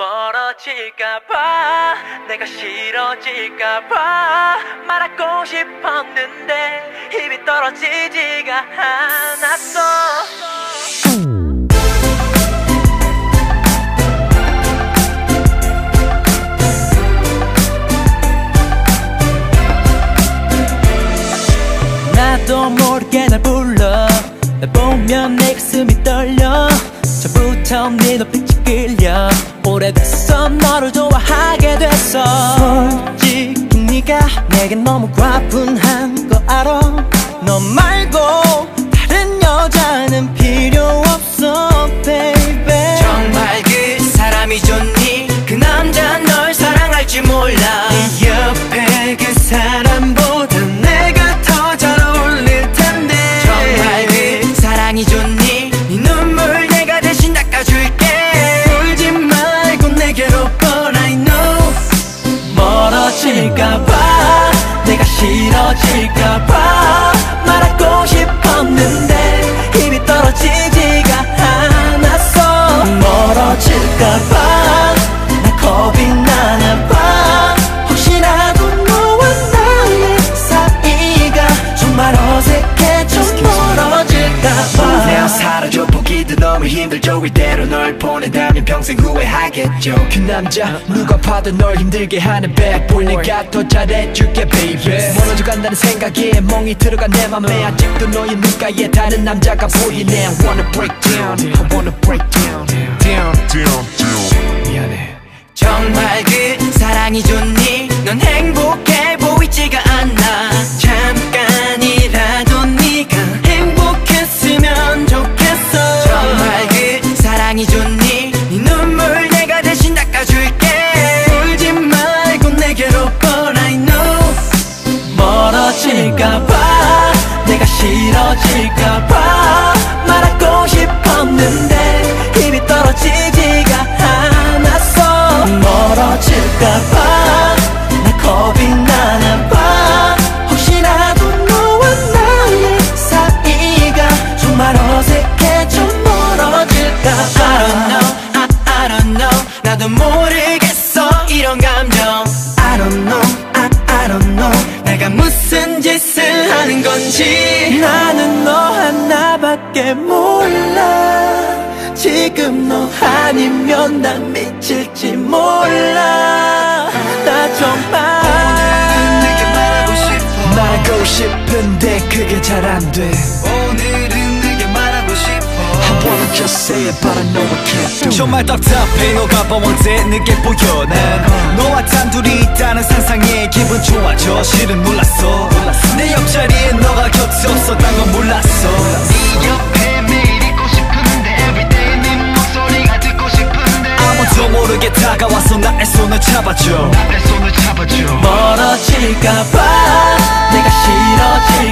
멀어질까봐 내가 싫어질까봐 말하고 싶었는데 입이 떨어지지가 않았어. 나도 모르게 날 불러. 날 보면 내 가슴이 떨려. 처음부터 네 눈빛이 끌려. 오래됐어 너를 좋아하게 됐어. 솔직히 네가 내겐 너무 과분한 거 알아. 너 말고 다른 여자는 필요 없어 baby. 정말 그 사람이 좋니? 그 남자 널 사랑할지 몰라. 네 옆에 그 사람보다 내가 더 잘 어울릴 텐데. 정말 그 사랑이 좋니? 네 눈물 내가 대신 닦아줄게. 울지 말고 내게로 걸 I know. 멀어질까봐 내가 싫어질까봐 말하고 싶었는데 입이 떨어지지가 않았어. 멀어질까봐 나 겁이 나나봐. 혹시라도 너와 나의 사이가 정말 어색해. 좀 멀어질까봐. 내가 사라져 보기도 너무 힘들죠. 이대로 널 보낸다면 평생 후회하겠죠. 그 남자 누가 봐도 널 힘들게 하는 bad boy. 내가 더 잘해줄게 baby. 멀어져 간다는 생각에 멍이 들어간 내 맘에 아직도 너의 눈가에 다른 남자가 보이네. I wanna break down, I wanna break down, down, down, down. 미안해. 정말 그 사랑이 좋니? 넌 행복해 보이지가 않아. 잠깐이라도 네가 행복했으면 좋겠어. 정말 그 사랑이 좋니? 네 눈물 내가 대신 닦아줄게. 울지 말고 내게로 걸 I know. 멀어질까봐 내가 싫어질까봐 말하고 싶었는데 입이 떨어지지가 않았어. 멀어질까봐 나 겁이 나나봐. 혹시라도 너와 나의 사이가 정말 어색해. 좀 멀어질까봐. I don't know 나도 모르겠어 이런 감정. I don't know, I don't know 내가 무슨 짓을 하는 건지. 나는 너 하나밖에 몰라. 지금 너 아니면 난 미칠지 몰라. 나 정말 오늘은 내게 말하고 싶어. 말하고 싶은데 그게 잘 안 돼. 오늘은 내게 말하고 싶어. I wanna just say it but I know I can't do it. 정말 답답해 너가 뻔뻔해 내게 보여. 난 너와 단둘이 있다는 상상에 기분 좋아져. 실은 몰랐어 내 옆자리에 너가 곁에 없었단 건 몰랐어. 네 옆에 매일 있고 싶은데 everyday 네 목소리가 듣고 싶은데 아무도 모르게 다가와서 나의 손을 잡아줘. 내 손을 잡아줘. 멀어질까봐 내가 싫어질까봐